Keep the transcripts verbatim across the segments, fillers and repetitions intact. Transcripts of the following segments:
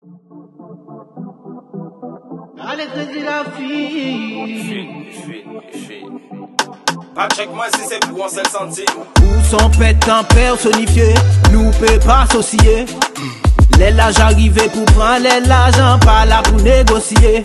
Allez, crédit la fille. Pas check moi si c'est pour un seul centime. Où son pétant personnifié, nous peut pas associer. Les l'âge arrivé pour prendre les l'argent, pas là pour négocier.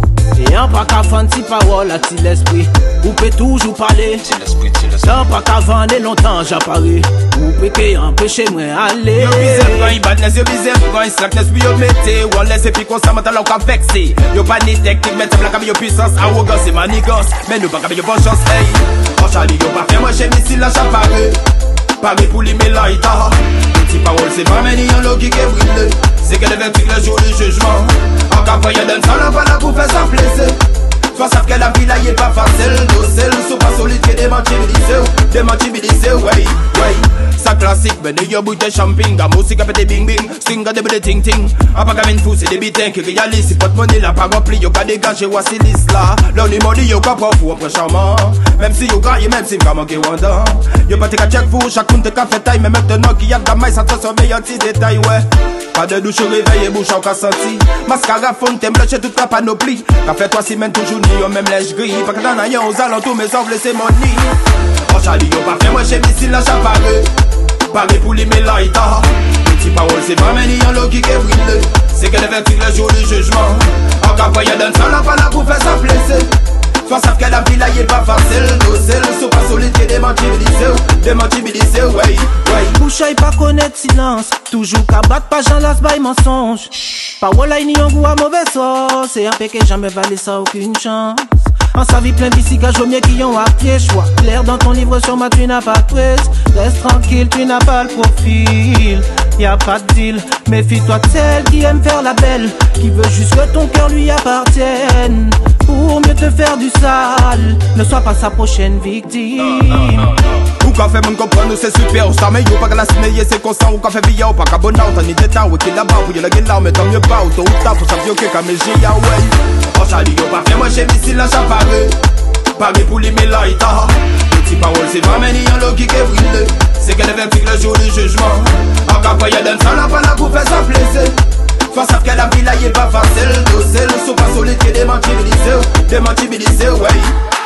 Et un pas qu'à vendre si parole à ti l'esprit, ou peut toujours parler. Sans pas qu'à vendre longtemps j'apparais, ou peut qu'il empêche moi aller. Yo bizarre quand il badness, yo bizarre quand il slackness, puis yo mette. Ou laisse puis qu'on s'en mette là ou qu'on vexé. Yo pas ni technique, mais t'as la yo puissance, arrogance et manigance. Mais nous pas qu'à yo bonne chance, hey. Oh Charlie, yo pas fait moi chez Missile la chaparée. Paris pour les mélaïtas. Petit parole, c'est pas mais ni un logique et brûlé. C'est qu'elle est vertique le jour du jugement. En campagne, elle donne ça là, pas là pour faire ça plaisir. Toi, savent que la vie là, y est pas facile. Docile, sous pas solide, que des mentimilisés. Des mentimilisés, ouais, ouais. Ça classique, ben de yo bouteille champagne. La musique a pété bing bing. Sting a des ting ting. A pas gamin fou, c'est des bitins qui réalisent. Si pas de monnaie là, pas rempli, yo ka dégagé, voici liste là. Là, on est modi, yo ka pas fou, après charmant. Même si yo gagne, même si m'ka manqué wanda. Yo pas te ka check fou, chaque compte te ka fait taille. Mais maintenant qu'il y a de la maille, ça te surveille un petit détail, ouais. Pas de douche, réveil et bouche en cas senti. Mascara, fond, t'aimes lâcher toute la panoplie. Qu'a fait toi si même toujours ni, yo même lèche gris. Pas que t'en ailles aux alentours, mais sauf laisser mon nid. Oh Charlie, yo pas fait moi chez Missile la chaparée. Paris pour les mélaïtas. Petit parole, c'est pas mais ni un logique et brûlé. C'est qu'elle est vertique le jour du jugement. En campagne, elle donne ça là, pas là pour faire ça plaisir. Toi, savent que la vie là, y est pas facile. Docile, sous pas solide, que des mentimilisés. Des mentimilisés, ouais, ouais. Bouche à pas connaître silence. Toujours qu'à battre pas Jean las bail mensonge. Parole à ni un goût à mauvais sort. C'est un péché jamais valé ça aucune chance. En sa vie plein biciga, je mieux qui ont à pied choix. Clair dans ton livre sur moi, tu n'as pas de presse. Reste tranquille, tu n'as pas le profil. Y'a pas de deal, méfie-toi de celle qui aime faire la belle, qui veut juste que ton cœur lui appartienne. Pour mieux te faire du sale, ne sois pas sa prochaine victime. Ou qu'a fait mon comprendre, c'est super. Ou ça, mais yo pas qu'à la signer, c'est constant. Ou qu'a fait via, ou pas qu'à bon out, on était là, ou qu'il là-bas, ou y'a la gueule là, mais tant mieux pas. Ou tôt ou tard, faut savoir que comme j'ai ya, ouais. Oh Charlie, yo pas fait moi chez Missile la chaparée. Paris pour les mélaïtas. Petit parole, c'est pas mais ni un logique et brûlé. C'est qu'elle est vertique le jour du jugement. En campagne, elle donne ça là, pas là pour faire ça plaisir. Toi, savent que la vie là, y est pas facile. Docile, sous pas solide, que des mentimilisés. Des mentimilisés, ouais.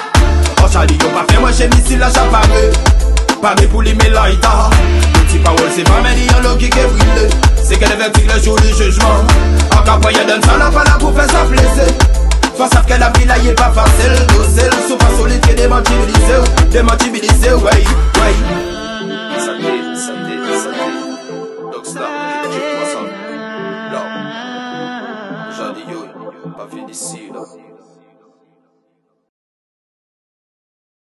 Oh Charlie, yo pas fait moi chez Missile la chaparée. Paris pour les mélaïtas. Petit parole, c'est pas mais ni un logique et brûlé. C'est qu'elle est vertique le jour du jugement. En campagne, elle donne ça là, pas là pour faire ça plaisir. Toi, savent que la vie là, y est pas facile. Docile, sous pas solide, que des mentimilisés. Des mentimilisés, ouais, ouais. Ça dit, ça dit, ça dit. Dogstar, check moi ça. Là, j'en dis yo, pas fini d'ici, là.